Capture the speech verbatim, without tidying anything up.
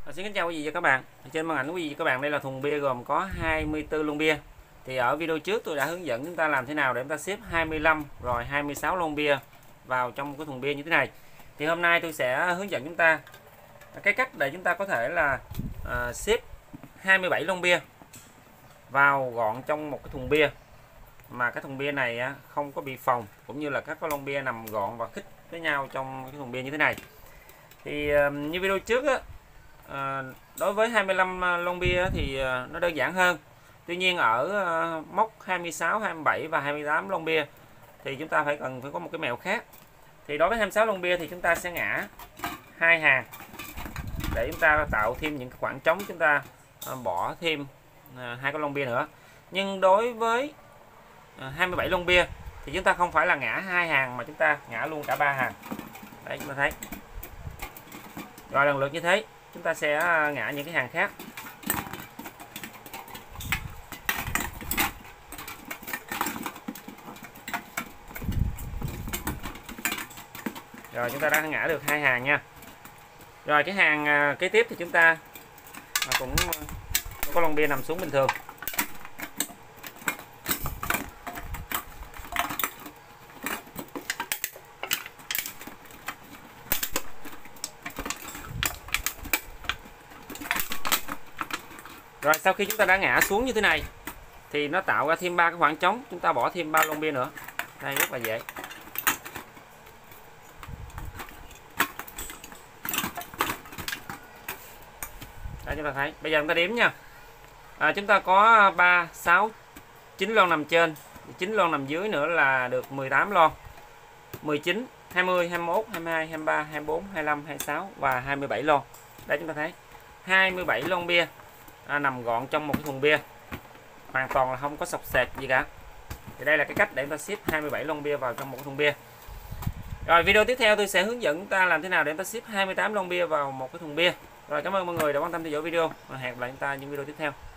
Xin kính chào quý vị và các bạn. Trên màn ảnh quý vị và các bạn, đây là thùng bia gồm có hai mươi tư lon bia. Thì ở video trước tôi đã hướng dẫn chúng ta làm thế nào để chúng ta xếp hai mươi lăm rồi hai mươi sáu lon bia vào trong một cái thùng bia như thế này. Thì hôm nay tôi sẽ hướng dẫn chúng ta cái cách để chúng ta có thể là à, xếp hai mươi bảy lon bia vào gọn trong một cái thùng bia, mà cái thùng bia này á, không có bị phồng, cũng như là các cái lon bia nằm gọn và khít với nhau trong cái thùng bia như thế này. Thì à, như video trước á, À, đối với hai mươi lăm lon bia thì nó đơn giản hơn. Tuy nhiên ở mốc hai mươi sáu, hai mươi bảy và hai mươi tám lon bia thì chúng ta phải cần phải có một cái mẹo khác. Thì đối với hai mươi sáu lon bia thì chúng ta sẽ ngã hai hàng để chúng ta tạo thêm những khoảng trống, chúng ta bỏ thêm hai cái lon bia nữa. Nhưng đối với hai mươi bảy lon bia thì chúng ta không phải là ngã hai hàng mà chúng ta ngã luôn cả ba hàng. Đấy, chúng ta thấy. Rồi lần lượt như thế chúng ta sẽ ngã những cái hàng khác. Rồi chúng ta đã ngã được hai hàng nha. Rồi cái hàng kế tiếp thì chúng ta cũng có lon bia nằm xuống bình thường. Rồi sau khi chúng ta đã ngã xuống như thế này thì nó tạo ra thêm ba cái khoảng trống, chúng ta bỏ thêm ba lon bia nữa. Đây rất là dễ. Đây chúng ta thấy. Bây giờ chúng ta đếm nha. À, chúng ta có ba, sáu, chín lon nằm trên, chín lon nằm dưới nữa là được mười tám lon. mười chín, hai mươi, hai mươi mốt, hai mươi hai, hai mươi ba, hai mươi bốn, hai mươi lăm, hai mươi sáu và hai mươi bảy lon. Đây chúng ta thấy. hai mươi bảy lon bia À, nằm gọn trong một cái thùng bia, hoàn toàn là không có sọc sệt gì cả. Thì đây là cái cách để chúng ta xếp hai mươi bảy lon bia vào trong một cái thùng bia. Rồi video tiếp theo tôi sẽ hướng dẫn chúng ta làm thế nào để chúng ta xếp hai mươi tám lon bia vào một cái thùng bia. Rồi cảm ơn mọi người đã quan tâm theo dõi video và hẹn gặp lại chúng ta những video tiếp theo.